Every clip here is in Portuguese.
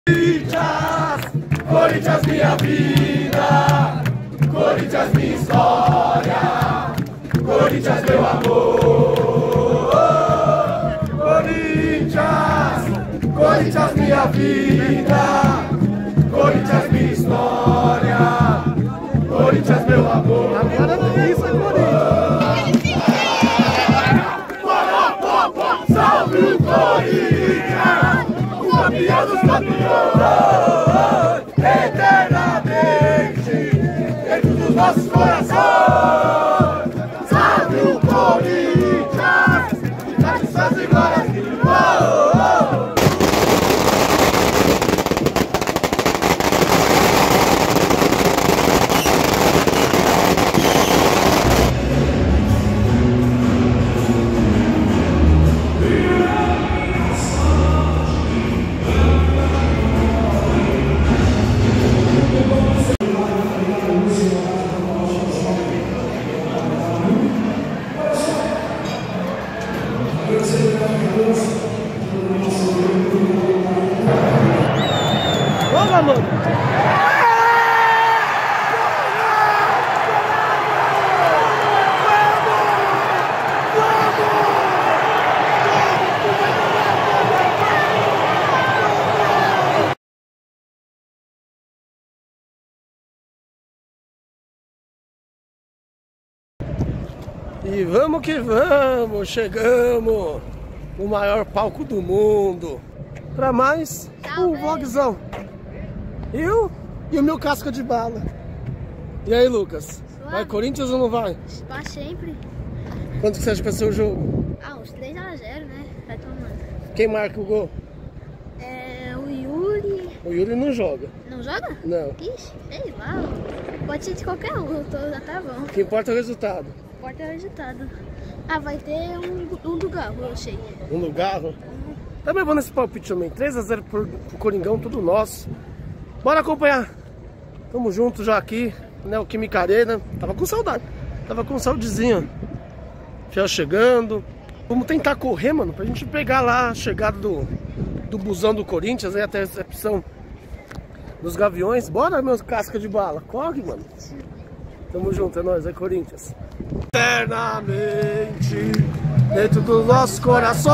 Corinthians, minha vida, Corinthians, minha história, Corinthians, meu amor. Corinthians, minha vida, Corinthians, minha história, Corinthians, meu amor. Agora é isso, é Corinthians. Salve o Corinthians, o campeão dos campeões, eternamente, dentro dos nossos corações. Salve o Corinthians, tradições e glórias mil. Vamos, mano. E vamos que vamos, chegamos no maior palco do mundo para mais um vlogzão. Eu e o meu casca de bala. E aí, Lucas? Vai Corinthians ou não vai? Pra sempre. Quanto que você acha que vai ser o jogo? Ah, uns 3 a 0, né? Vai tomando. Quem marca o gol? É, o Yuri. O Yuri não joga. Não joga? Não. Ixi, sei lá. Pode ser de qualquer um, já tá bom. O que importa é o resultado. Importa o resultado. Ah, vai ter um do Galo, eu sei. Um no Garro? Também vou nesse palpite também. 3 a 0 pro Coringão, tudo nosso. Bora acompanhar. Tamo junto já aqui, né? O Química Arena. Tava com saudade. Tava com saudezinha. Já chegando. Vamos tentar correr, mano, pra gente pegar lá a chegada do busão do Corinthians, aí até a recepção dos Gaviões. Bora, meus casca de bala. Corre, mano. Tamo junto, é nóis, é Corinthians. Eternamente, dentro dos nossos corações,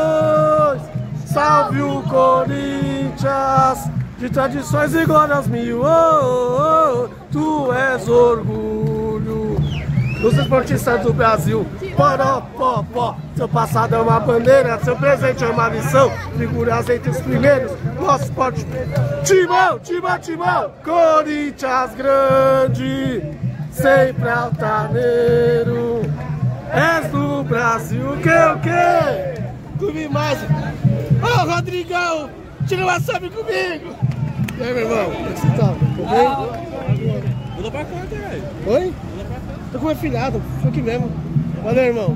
salve o Corinthians, de tradições e glórias mil. Oh, oh, tu és orgulho dos esportistas do Brasil. Poró, pó, pó. Seu passado é uma bandeira, seu presente é uma lição. Figuras entre os primeiros, nosso esporte. Timão, timão, timão. Corinthians grande, sempre altaneiro. És do Brasil, o quê? Comi mais. Ô, Rodrigão, tira uma salve comigo. E aí, meu irmão, como é que você tá? Tudo bem? Muda pra cá, velho. Oi? Tô com uma filhada, foi aqui mesmo. Valeu, irmão.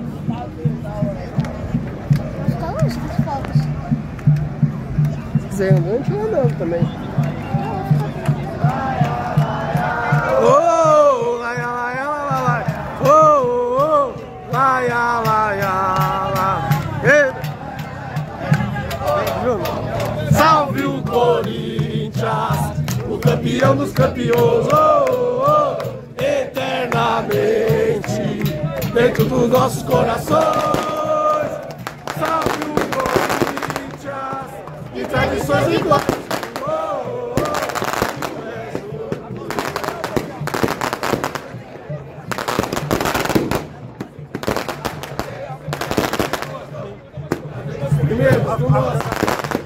Fica longe das fotos. Se quiser andar, a gente vai andando também. Oh, laia, laia, laia, laia. Oh, oh, laia, laia, laia. Salve o Corinthians, o campeão dos campeões. Oh, oh, eternamente, dentro dos nossos corações. Salve o Corinthians, de tradições e glórias. Primeiro, vamos lá.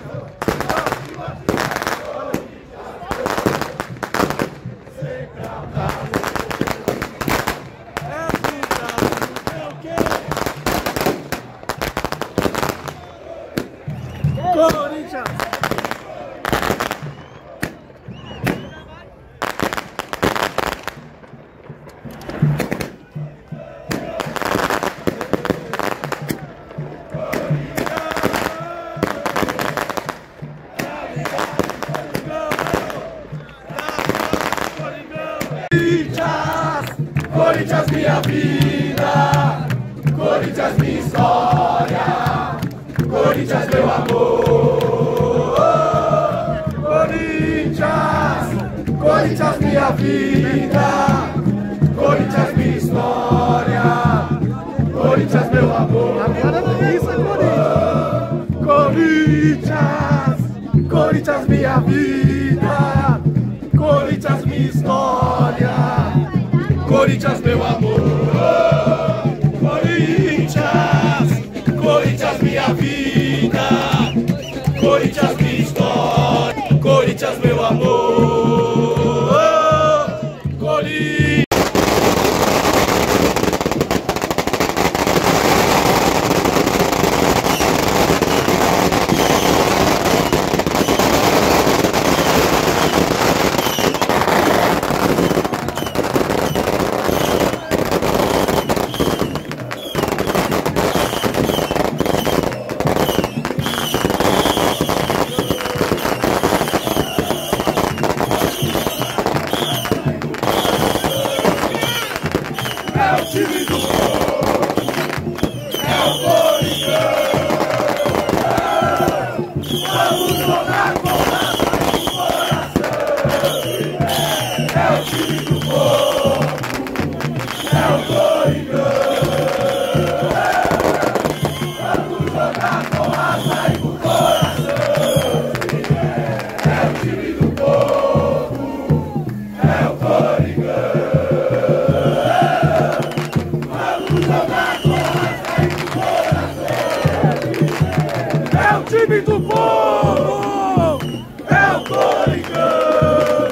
Corinthians! Corinthians, minha vida, Corinthians, minha história, Corinthians, meu amor. Corinthians minha vida, Corinthians minha história, Corinthians meu amor. Agora não é isso, é Corinthians. Corinthians minha vida, Corinthians minha história, Corinthians meu amor. Corinthians minha vida, Corinthians minha história, Corinthians meu amor. Corinthians. Time do povo, é o Coringão.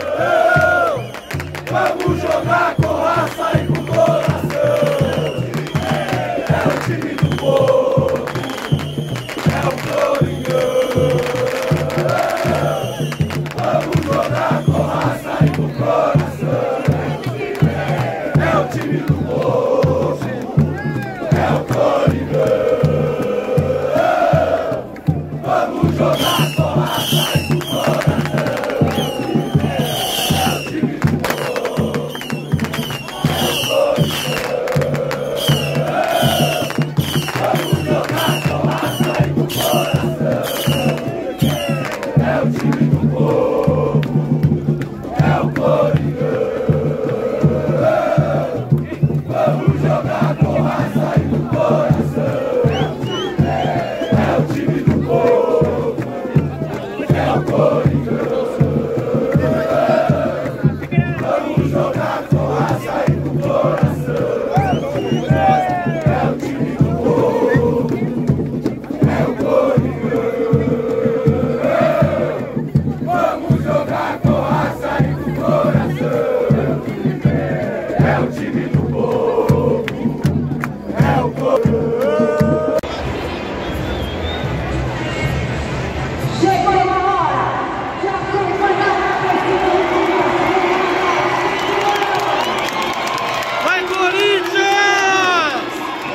Vamos jogar com raça e com coração. É o time do povo, é o Coringão. Vamos jogar com raça e com coração. É o time do povo, é o Coringão. Vamos jogar com raça e com coração. É o time do povo, é o Coringão. Vamos jogar com raça e com coração. É o time do povo, é o Coringão. Vamos jogar com raça e com coração. É o time do povo, é o Coringão. Vamos jogar com raça e com coração. É o time do povo, é o Coringão. Vamos jogar com raça e com coração. É o time do povo, é o Coringão. Chegou a hora de acompanhar a torcida. Vai, Corinthians!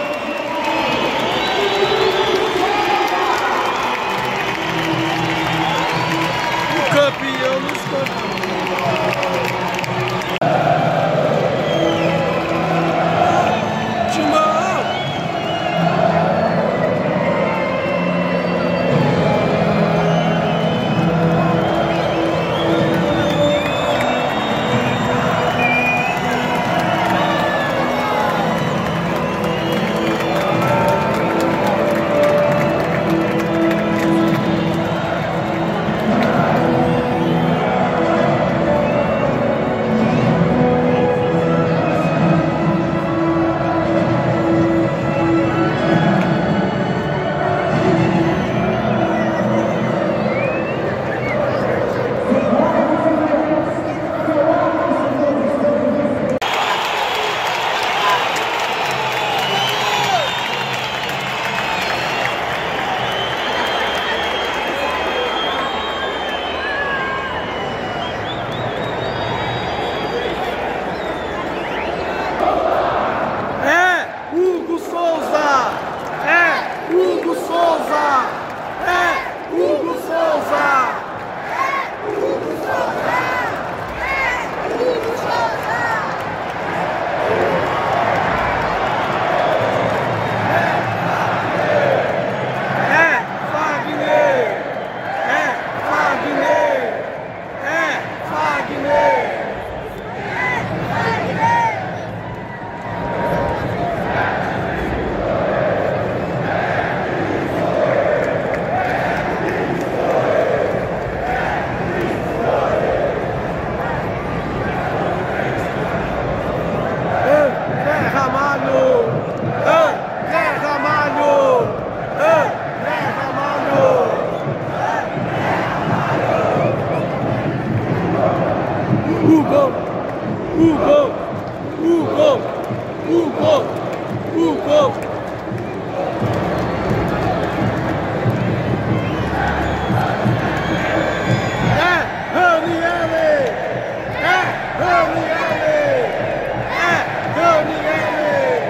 O campeão dos campeões. Timão! gol, o gol, o gol, o gol, o gol. É Ranieri! É Ranieri! É Ranieri!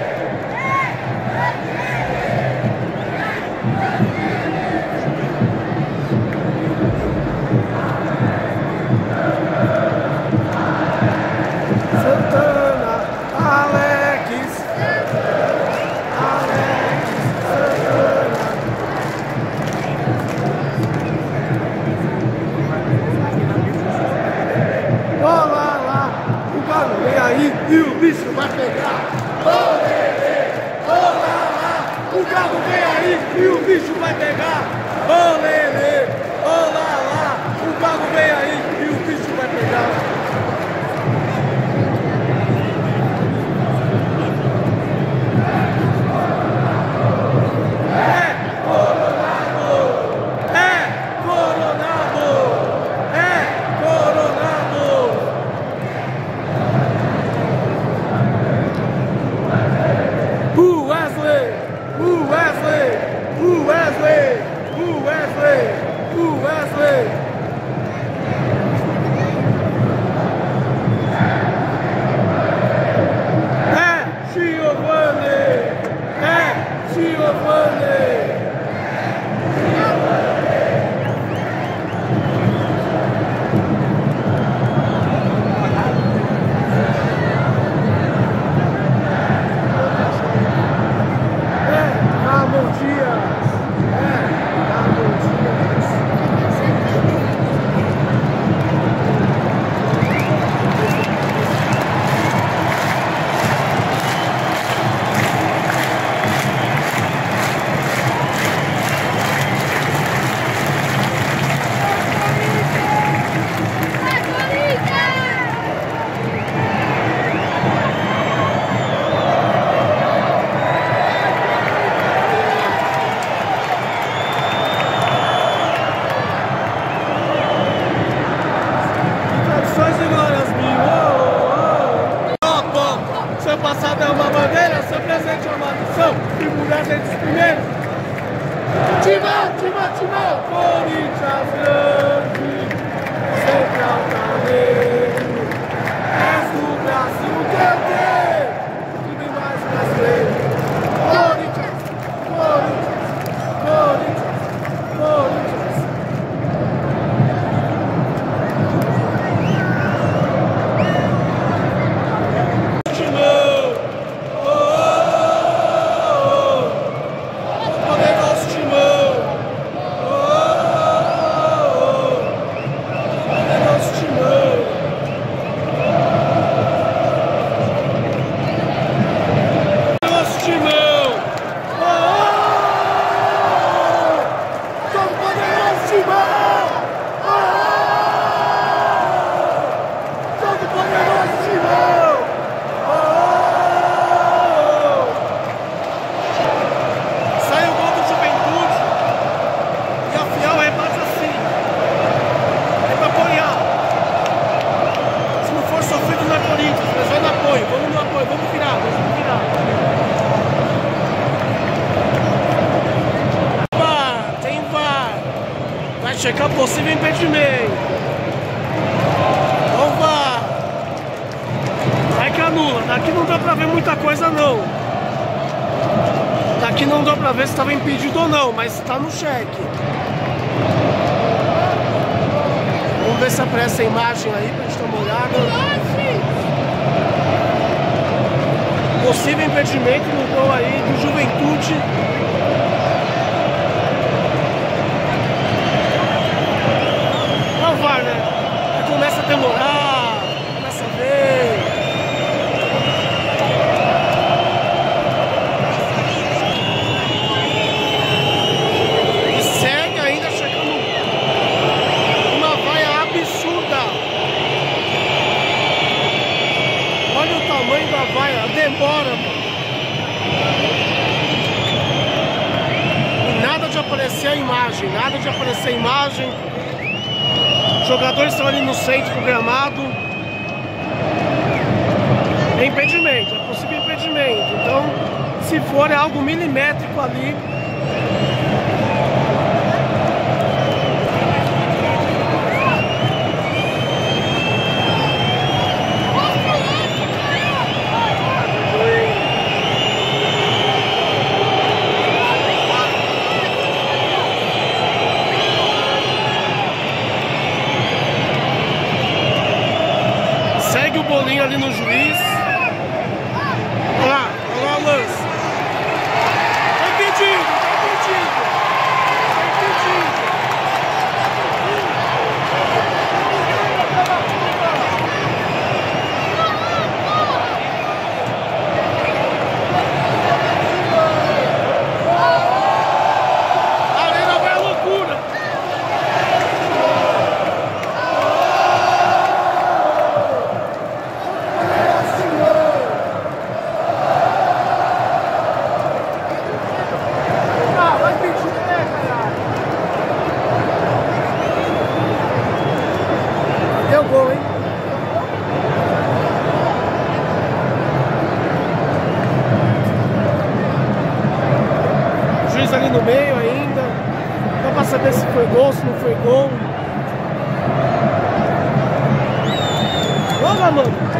Santana, Alex, Santana. Olá lá, o galo vem aí e o bicho vai pegar. Olê, olá lá, o galo vem aí e o bicho vai pegar. Olê, olá lá, o galo vem aí e o bicho vai pegar. Passada é uma bandeira, seu presente é uma missão, e mulher dentre os primeiros. Timão! Corinthians grande, sempre altaneiro, és do Brasil, teu time mais brasileiro. Corinthians. Checar possível impedimento. Então vá. Vai que anula. Daqui não dá pra ver muita coisa não. Daqui não dá pra ver se estava impedido ou não, mas tá no cheque. Vamos ver se aparece a imagem aí pra gente dar uma olhada. Possível impedimento no gol aí do Juventude. VAR, né? Aí começa a demorar, começa a ver. E segue ainda chegando uma vaia absurda. Olha o tamanho da vaia, demora, mano. E nada de aparecer a imagem, Os jogadores estão ali no centro do gramado. É impedimento, é possível impedimento. Então, se for é algo milimétrico ali. Segue o bolinho ali no juiz. Olha lá o lance. Tá impedido, tá impedido. Tá impedido. A arena vai à loucura. Deu gol, hein? O juiz ali no meio ainda. Dá pra saber se foi gol, se não foi gol. Vamos, mano!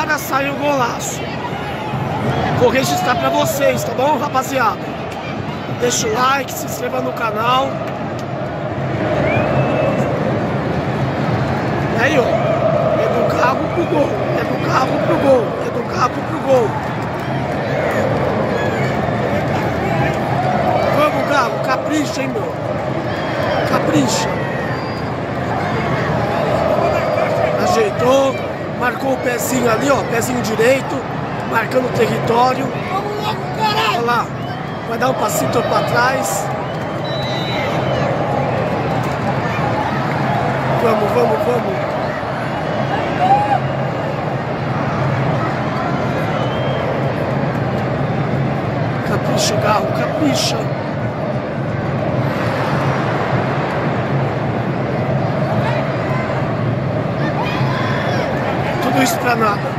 agora saiu o golaço. Vou registrar pra vocês, tá bom, rapaziada? Deixa o like, se inscreva no canal. E aí, ó. É do carro pro gol. É do carro pro gol. É do carro pro gol. Vamos, Galo. Capricha, hein, meu. Capricha. Ajeitou. Marcou o pezinho ali, ó. Pezinho direito. Marcando o território. Olha lá. Vai dar um passinho pra trás. Vamos, vamos, vamos. Capricha, Galo, capricha. Tudo isso pra nada.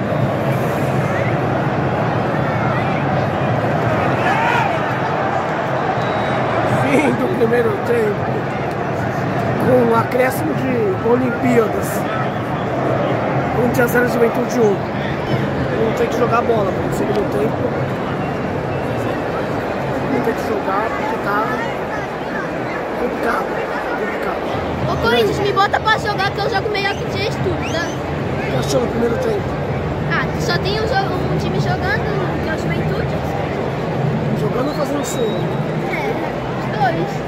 Fim do primeiro tempo. Com um acréscimo de Olimpíadas. 1-0 Juventude 1. Não tem que jogar bola no segundo tempo. Não tem que jogar porque tá complicado. Ô Corinthians, me bota pra jogar que eu jogo melhor que vocês tudo, tá? O que achou no primeiro tempo? Ah, só tem um time jogando, que é o Juventude. Jogando ou fazendo cedo? É, dois.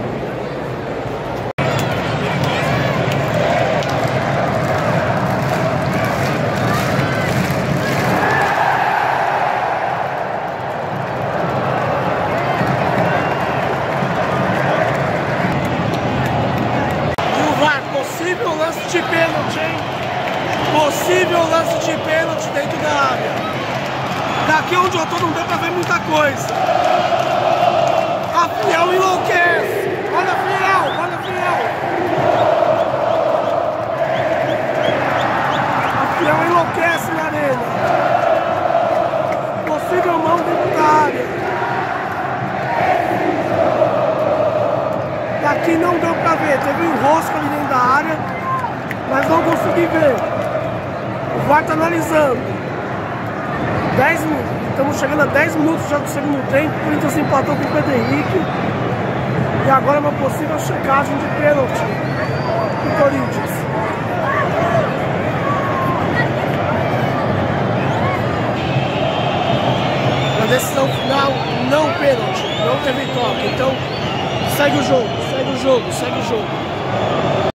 Possível lance de pênalti, hein? Possível lance de pênalti dentro da área. Daqui onde eu tô não deu pra ver muita coisa. A Fiel enlouquece. Olha a Fiel, olha a Fiel. A Fiel enlouquece na arena. Possível mão dentro da área. Daqui não deu pra ver, teve um enrosco ali dentro da área, mas não consegui ver. O VAR tá analisando. 10 minutos, estamos chegando a 10 minutos já do segundo tempo. O Corinthians empatou com o Pedro Henrique. E agora uma possível checagem de pênalti do Corinthians. Na decisão final, não pênalti, não teve toque. Então, segue o jogo, segue o jogo, segue o jogo.